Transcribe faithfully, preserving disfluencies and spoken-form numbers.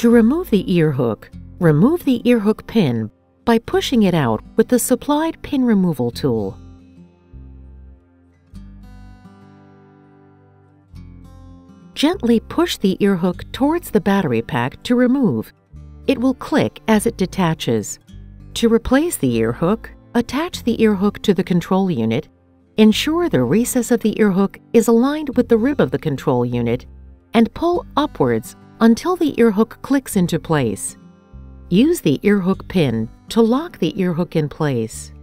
To remove the ear hook, remove the ear hook pin by pushing it out with the supplied pin removal tool. Gently push the ear hook towards the battery pack to remove. It will click as it detaches. To replace the ear hook, attach the ear hook to the control unit. Ensure the recess of the ear hook is aligned with the rib of the control unit and pull upwards until the ear hook clicks into place. Use the ear hook pin to lock the ear hook in place.